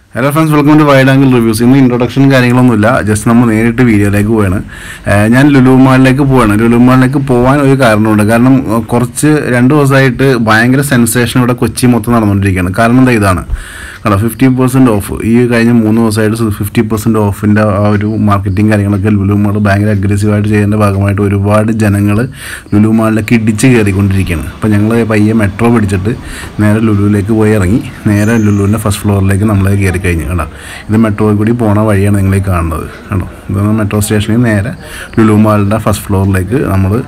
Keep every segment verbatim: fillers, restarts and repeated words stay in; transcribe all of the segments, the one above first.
Hello friends, welcome to Wide Angle Reviews. In the introduction, just we will video. I am Lulu Mall. Lulu Mall is a car. Sensation fifty percent off. This is fifty percent off in the marketing. Lulu Mall is aggressive. Lulu Mall is a metro. Lulu first floor. This metro is going to metro station in Lulu Mall first floor. We will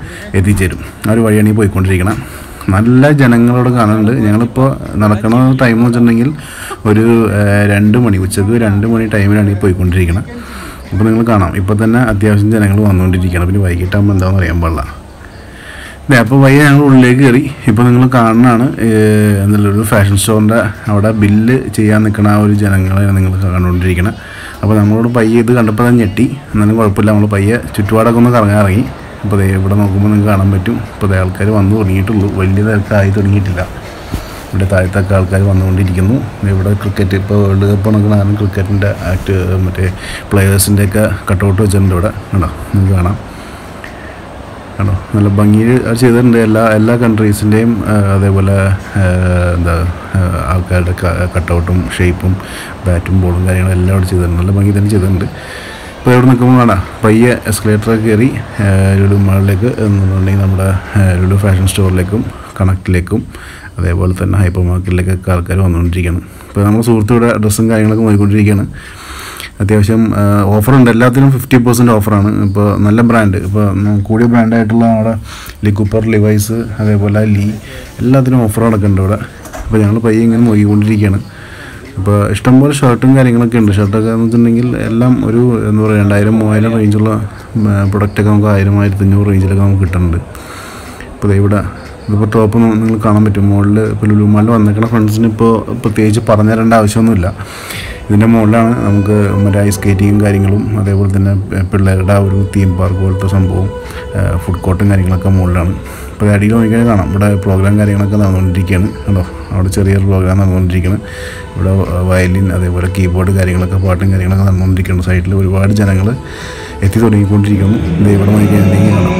നല്ല ജനങ്ങളോട് കാണുന്നുണ്ട് ഞങ്ങളിപ്പോൾ നടക്കുന്ന time എന്ന് വെച്ചിട്ടുണ്ടെങ്കിൽ ഒരു രണ്ട് മണി ഉച്ചക്ക് രണ്ട് മണി ടൈമിലാണ് ഈ പോയിക്കൊണ്ടിരിക്കുന്നത് അപ്പോൾ നിങ്ങൾ കാണാം ഇപ്പോൾ തന്നെ അത്യാവശ്യം ജനങ്ങൾ വന്നുകൊണ്ടിരിക്കുകയാണ് പിന്നെ വൈകിട്ടാകുമ്പോൾ എന്താണെന്ന് അറിയാൻ പാടില്ല ദേ അപ്പോൾ വൈകി ഞങ്ങൾ ഉള്ളിലേക്ക് കയറി ഇപ്പോൾ നിങ്ങൾ കാണുന്നതാണ് എന്നുള്ളൊരു ഫാഷൻ സ്റ്റോറിൻ്റെ അവിടെ ബില്ല് ചെയ്യാൻ നിൽക്കുന്ന ആ ഒരു ജനങ്ങളെ നിങ്ങൾ കണ്ടുകൊണ്ടിരിക്കുന്നത് അപ്പോൾ നമ്മളോട് പയ്യെ ഇത് കണ്ടപ്പോൾ തന്നെ ഞെട്ടി എന്നാലും കുഴപ്പമില്ല നമ്മൾ പയ്യെ ചുറ്റുപാടൊക്കെ ഒന്ന് കറങ്ങാൻ ഇറങ്ങി ഇപ്പോൾ ഇവിടെ നോക്കുമ്പോൾ നിങ്ങൾക്ക് കാണാൻ പറ്റും ഇപ്പോൾ ആൾക്കാർ വന്നു തുടങ്ങിയിട്ടുള്ളൂ വലിയ തിരക്കായി തുടങ്ങിയിട്ടില്ല ഇവിടെ താഴത്തൊക്കെ ആൾക്കാർ വന്നുകൊണ്ടിരിക്കുന്നു ഇവിടെ ക്രിക്കറ്റ് ഇപ്പോൾ വേൾഡ് കപ്പ് നടക്കുന്ന കാരണം ക്രിക്കറ്റിൻ്റെ ആക്ട് മറ്റേ പ്ലെയേഴ്സിൻ്റെയൊക്കെ കട്ടൗട്ട് വെച്ചിട്ടുണ്ട് ഇവിടെ കണ്ടോ നിങ്ങൾക്ക് കാണാം കണ്ടോ നല്ല ഭംഗിയിൽ ചെയ്തിട്ടുണ്ട് എല്ലാ എല്ലാ കൺട്രീസിൻ്റെയും അതേപോലെ എന്താ ആൾക്കാരുടെ കട്ടൗട്ടും ഷേപ്പും ബാറ്റും ബോളും കാര്യങ്ങളും എല്ലാം അവിടെ ചെയ്തിട്ടുണ്ട് നല്ല ഭംഗി തന്നെ ചെയ്തിട്ടുണ്ട് ഇപ്പോൾ ഇവിടെ നിൽക്കുമ്പോൾ കാണാം പയ്യെ എസ്കലേറ്ററൊക്കെ കയറി ലുലു മാളിലേക്ക് എന്നുണ്ടെങ്കിൽ നമ്മുടെ ലുലു ഫാഷൻ സ്റ്റോറിലേക്കും കണക്റ്റിലേക്കും അതേപോലെ തന്നെ ഹൈപ്പർ മാർക്കറ്റിലേക്കൊക്കെ ആൾക്കാർ വന്നുകൊണ്ടിരിക്കുകയാണ് ഇപ്പോൾ നമ്മുടെ സുഹൃത്തുക്കളുടെ ഡ്രസ്സും കാര്യങ്ങളൊക്കെ നോക്കിക്കൊണ്ടിരിക്കുകയാണ് അത്യാവശ്യം ഓഫറുണ്ട് എല്ലാത്തിനും ഫിഫ്റ്റി പെർസെൻറ്റ് ഓഫറാണ് ഇപ്പോൾ നല്ല ബ്രാൻഡ് ഇപ്പോൾ കൂടിയ ബ്രാൻഡായിട്ടുള്ള നമ്മുടെ ലി കൂപ്പർ ലിവൈസ് അതേപോലെ ലീ എല്ലാത്തിനും ഓഫറുകളൊക്കെ ഉണ്ട് ഇവിടെ അപ്പോൾ ഞങ്ങൾ പയ്യെ ഇങ്ങനെ നോക്കിക്കൊണ്ടിരിക്കുകയാണ് ഇപ്പോൾ ഇഷ്ടംപോലെ ഷർട്ടും കാര്യങ്ങളൊക്കെ ഉണ്ട് ഷർട്ടൊക്കെ എന്ന് വെച്ചിട്ടുണ്ടെങ്കിൽ എല്ലാം ഒരു എന്താ പറയുക രണ്ടായിരം മൂവായിരം റേഞ്ചുള്ള പ്രൊഡക്റ്റൊക്കെ നമുക്ക് ആയിരം ആയിരത്തി അഞ്ഞൂറ് റേഞ്ചിലൊക്കെ നമുക്ക് കിട്ടുന്നുണ്ട് ഇപ്പോൾ ഇവിടെ ഇതിപ്പോൾ ടോപ്പ് നിങ്ങൾ കാണാൻ പറ്റും മുകളിൽ ഇപ്പോൾ ലുലു മാളിൽ വന്നിരിക്കുന്ന ഫ്രണ്ട്സിന് ഇപ്പോൾ പ്രത്യേകിച്ച് പറഞ്ഞു തരേണ്ട ആവശ്യമൊന്നുമില്ല ഇതിൻ്റെ മുകളിലാണ് നമുക്ക് മറ്റേ ഐസ് സ്കേറ്റിങ്ങും കാര്യങ്ങളും അതേപോലെ തന്നെ പിള്ളേരുടെ ആ ഒരു തീം പാർക്ക് പോലത്തെ സംഭവം ഫുഡ് കോർട്ടും കാര്യങ്ങളൊക്കെ മുകളിലാണ് ഇപ്പോൾ അടിയിൽ നോക്കിയാൽ കാണാം ഇവിടെ പ്രോഗ്രാം കാര്യങ്ങളൊക്കെ നടന്നുകൊണ്ടിരിക്കുകയാണ് കണ്ടോ അവിടെ ചെറിയൊരു പ്രോഗ്രാം നടന്നുകൊണ്ടിരിക്കുകയാണ് ഇവിടെ വയലിൻ അതേപോലെ കീബോർഡ് കാര്യങ്ങളൊക്കെ പാട്ടും കാര്യങ്ങളൊക്കെ നടന്നുകൊണ്ടിരിക്കുന്നു സൈഡിൽ ഒരുപാട് ജനങ്ങൾ എത്തി തുടങ്ങിക്കൊണ്ടിരിക്കുന്നു ഇത് ഇവിടെ നോക്കിയാൽ കാണാം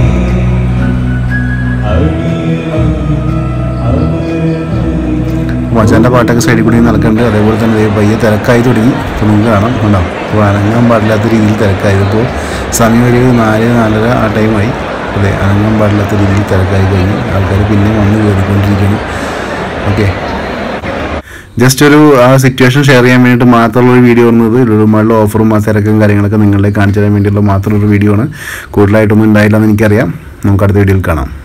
മച്ചാൻ്റെ പാട്ടൊക്കെ സൈഡിൽ കൂടി നടക്കുന്നുണ്ട് അതേപോലെ തന്നെ പയ്യെ തിരക്കായി തുടങ്ങി ഇപ്പോൾ നിങ്ങൾക്ക് കാണാം ഉണ്ടാവും അപ്പോൾ അനങ്ങാൻ പാടില്ലാത്ത രീതിയിൽ തിരക്കായി ഇപ്പോൾ സമയം ഒരു നാല് നാലര ആ ടൈമായി അതെ അനങ്ങാൻ പാടില്ലാത്ത രീതിയിൽ തിരക്കായി കഴിഞ്ഞു ആൾക്കാർ പിന്നെ വന്ന് കയറിക്കൊണ്ടിരിക്കുന്നു ഓക്കെ ജസ്റ്റ് ഒരു ആ സിറ്റുവേഷൻ ഷെയർ ചെയ്യാൻ വേണ്ടിയിട്ട് മാത്രമുള്ളൊരു വീഡിയോ വന്നത് ലുലു മാളിലെ ഓഫറും ആ തിരക്കും കാര്യങ്ങളൊക്കെ നിങ്ങളെ കാണിച്ചു തരാൻ വേണ്ടിയുള്ള മാത്രമുള്ളൊരു വീഡിയോ ആണ് കൂടുതലായിട്ടൊന്നും ഉണ്ടായില്ല എന്ന് എനിക്കറിയാം നമുക്ക് അടുത്ത വീഡിയോയിൽ കാണാം